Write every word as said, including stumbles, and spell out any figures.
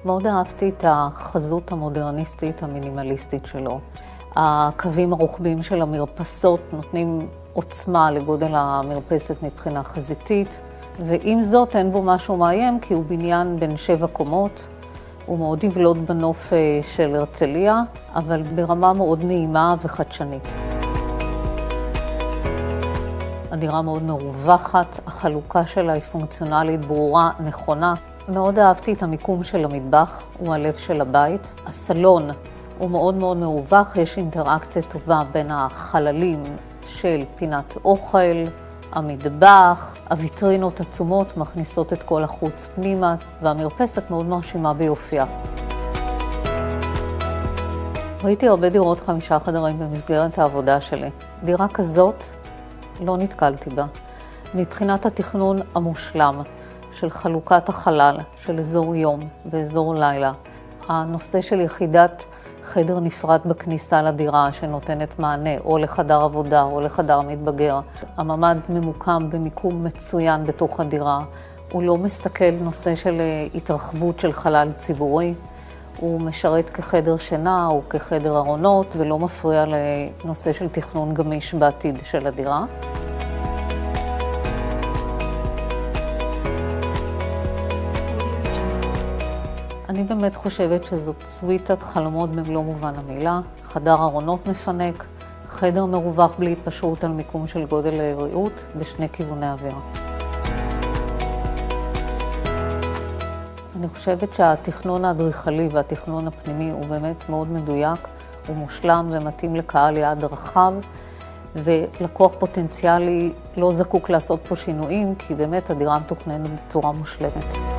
מאוד אהבתי את החזות המודרניסטית המינימליסטית שלו. הקווים הרוחביים של המרפסות נותנים עוצמה לגודל המרפסת מבחינה חזיתית, ועם זאת אין בו משהו מאיים כי הוא בניין בין שבע קומות. הוא מאוד יבלוט בנוף של הרצליה, אבל ברמה מאוד נעימה וחדשנית. הדירה מאוד מרווחת, החלוקה שלה היא פונקציונלית, ברורה, נכונה. מאוד אהבתי את המיקום של המטבח, הוא הלב של הבית. הסלון הוא מאוד מאוד מרווח, יש אינטראקציה טובה בין החללים של פינת אוכל, המטבח, הוויטרינות עצומות מכניסות את כל החוץ פנימה, והמרפסת מאוד מרשימה ביופייה. ראיתי הרבה דירות חמישה חדרים במסגרת העבודה שלי. דירה כזאת לא נתקלתי בה. מבחינת התכנון המושלם של חלוקת החלל, של אזור יום ואזור לילה, הנושא של יחידת חדר נפרד בכניסה לדירה שנותנת מענה או לחדר עבודה או לחדר מתבגר. הממ"ד ממוקם במיקום מצוין בתוך הדירה. הוא לא מסכל נושא של התרחבות של חלל ציבורי. הוא משרת כחדר שינה או כחדר ארונות ולא מפריע לנושא של תכנון גמיש בעתיד של הדירה. אני באמת חושבת שזאת סוויטת חלומות במלוא מובן המילה, חדר ארונות מפנק, חדר מרווח בלי התפשרות על מיקום של גודל ריהוט בשני כיווני אוויר. אני חושבת שהתכנון האדריכלי והתכנון הפנימי הוא באמת מאוד מדויק, הוא מושלם ומתאים לקהל יעד רחב, ולקוח פוטנציאלי לא זקוק לעשות פה שינויים, כי באמת הדירה מתוכננת בצורה מושלמת.